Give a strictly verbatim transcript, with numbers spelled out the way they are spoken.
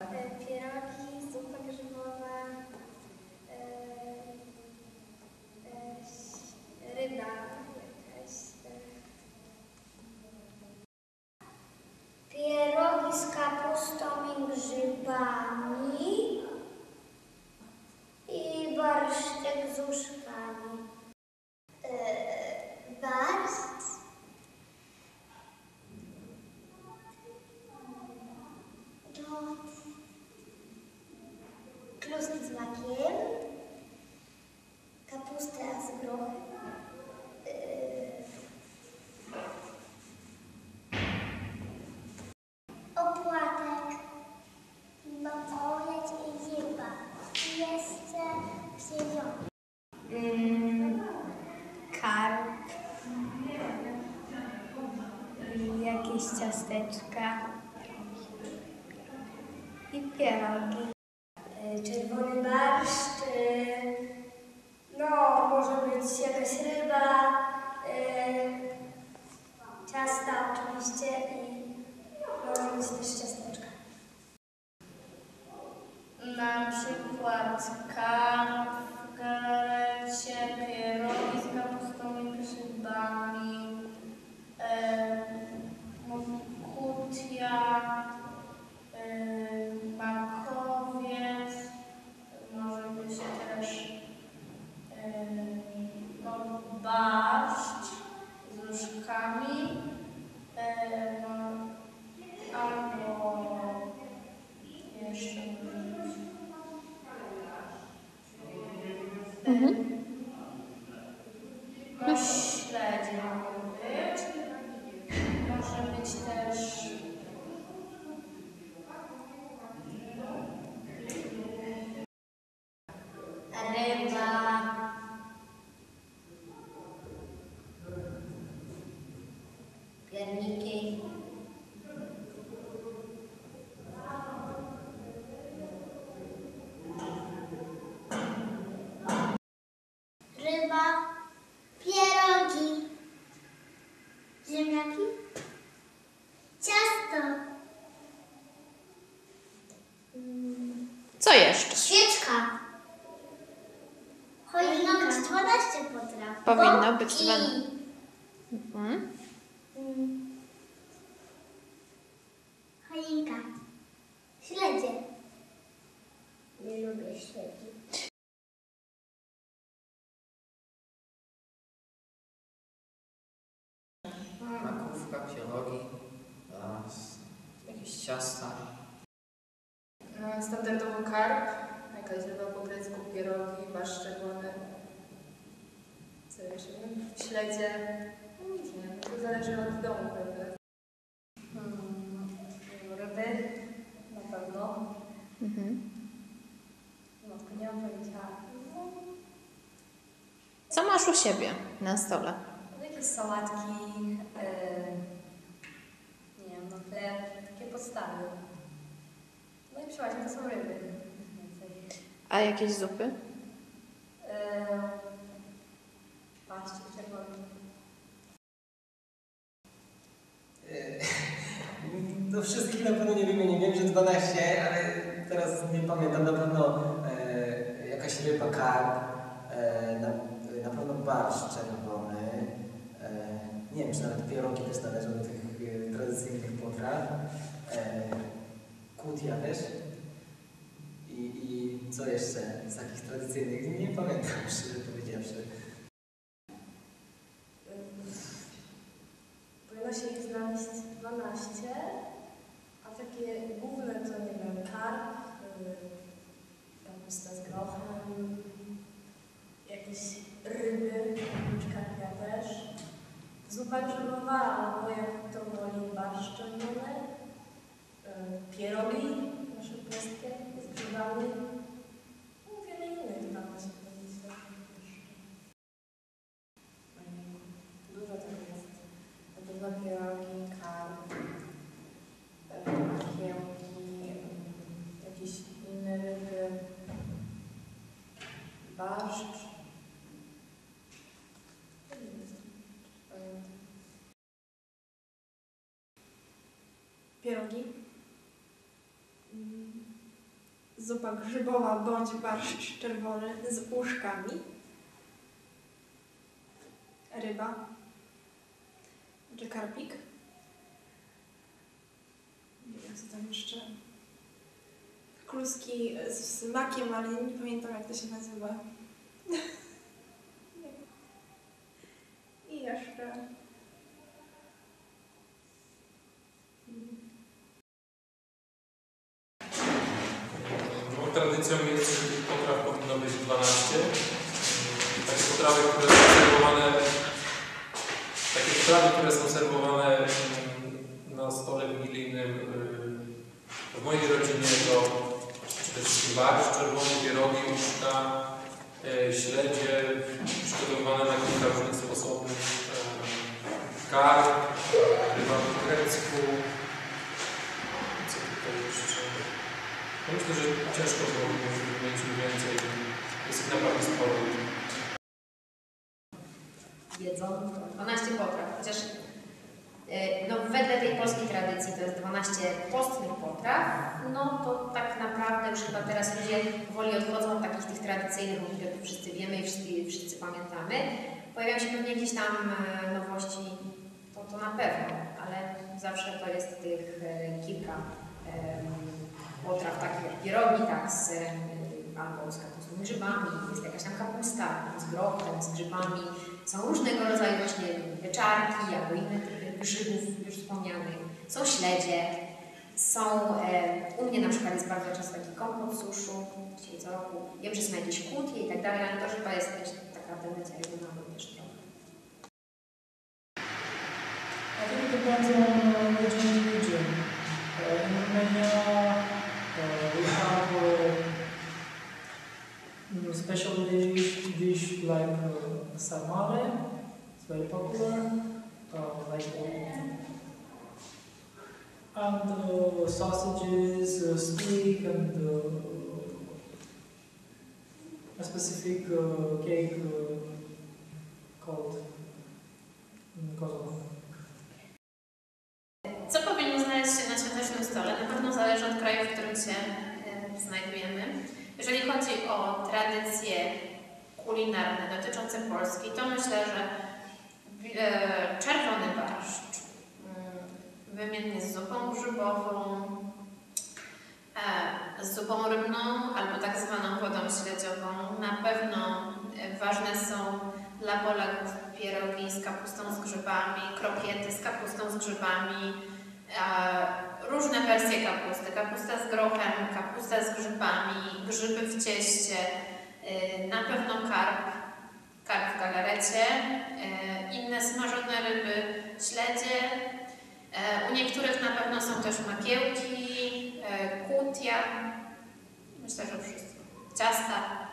Pierogi, zupa grzybowa, e, e, ryba jakaś. Pierogi z kapustą i grzybami i barszczyk z uszkami. Yy, barszcz, no, kluski z makiem, kapustę z grochem, yy, opłatek, bawołek i ryba. I jeszcze księżony. Mm, karp i jakieś ciasteczka i pierogi. Czerwony barszcz, no może być jakaś ryba, ciasta oczywiście i może być też ciasteczka. Na przykład karp w garecie, pierogi z kapustą i grzybami, e, kutia, e, makowiec, może być też e, no, barszcz z różkami, e, no, albo jeszcze Mhm. no, śledzie mogą być. Może być też ryba, pierniki, Ryba, pierogi, ziemniaki, ciasto, Co jeszcze? świeczka. Powinno być dwanaście potraw. Powinno być I- dwanaście. Mhm. Mm. Choinka, śledzie. Nie lubię śledzi. Makówka, pierogi, a, s- jakieś ciasta. No, standardowo karp, jakaś ryba po grecku, pierogi, barszcz czerwony. Co jeszcze? Śledzie. No nic, nie wiem, to zależy od domu, prawda? hmm, ryby na pewno. Mhm. No, tylko nie mam pojęcia. Co masz u siebie na stole? No, jakieś sałatki, yy, nie wiem, no chleb, takie podstawy. No i przeważnie to są ryby. Więcej. A jakieś zupy? Yy, Barszczyk czerwony. No wszystkich na pewno nie wymienię, wiem, że dwanaście, ale teraz nie pamiętam, na pewno e, jakaś ryba, karp, e, na, na pewno barszcz czerwony, e, nie wiem, czy nawet pierogi też należą do tych e, tradycyjnych potraw, e, kutia też i, i co jeszcze z takich tradycyjnych, nie pamiętam, szczerze powiedziawszy. Powinno się ich znaleźć dwanaście, a takie główne to nie wiem, karp, yy, kapusta z grochem, jakieś ryby, karpia też, zupa grzybowa albo jak to woli barszcz czerwony, yy, pierogi nasze polskie z grzybami, no wiele innych tam się powiedzieć. Dużo tego jest. Na pewno pierogi, karp, kiełki, jakieś inne ryby, barszcz. Pierogi. zupa grzybowa bądź barszcz czerwony z uszkami, ryba czy karpik. Nie wiem, co tam jeszcze. Kluski z makiem, ale nie pamiętam, jak to się nazywa. I jeszcze... No, tradycją jest, że tych potraw powinno być dwanaście. Takie potrawy, które są serwowane, takie potrawy, które są serwowane na stole wigilijnym. W mojej rodzinie to przede wszystkim barszcz czerwony, pierogi, uszka, śledzie przygotowywane na kilka różnych sposobów, karp, ryba po grecku. Co tutaj jeszcze? No myślę, że ciężko było wymienić więcej. Jest ich naprawdę sporo. Jedzą dwanaście potraw, chociaż no, wedle tej polskiej tradycji to jest dwanaście postnych potraw, no to tak naprawdę już chyba teraz ludzie powoli odchodzą od takich tych tradycyjnych, o których wszyscy wiemy i wszyscy, wszyscy pamiętamy. Pojawiają się pewnie jakieś tam nowości, to, to na pewno, ale zawsze to jest tych kilka potraw takich jak pierogi, tak, z, albo z kapustą i grzybami, jest jakaś tam kapusta z grochem, z grzybami. Są różnego rodzaju właśnie pieczarki albo inne typy grzybów już wspomnianych. Są śledzie, są, e, u mnie na przykład jest bardzo często taki kompot z suszu, dzisiaj co roku. Wiem, że są jakieś kutie i tak dalej, ale to chyba jest też taka tendencja regionalna też trochę. I think it depends on uh, region to region. Uh, in Romania, uh, we have uh, special dish, dish like uh, sarmale. It's very popular. Uh, like uh, and uh, sausages, uh, steak, and uh, a specific uh, cake uh, called um, kozol. Co powinno znaleźć się na świątecznym stole? Na pewno zależy od kraju, w którym się e, znajdujemy. Jeżeli chodzi o tradycje kulinarne dotyczące Polski, to myślę, że e, czerwony barszcz, y, wymiennie z zupą grzybową, e, z zupą rybną albo tak zwaną wodą śledziową. Na pewno e, ważne są dla Polaków pierogi z kapustą z grzybami, krokiety z kapustą z grzybami, e, różne wersje kapusty, kapusta z grochem, kapusta z grzybami, grzyby w cieście, e, na pewno karp, karp w galarecie, e, inne smażone ryby, śledzie, e, u niektórych na pewno są też makiełki, e, kutia, myślę, że wszystko, ciasta.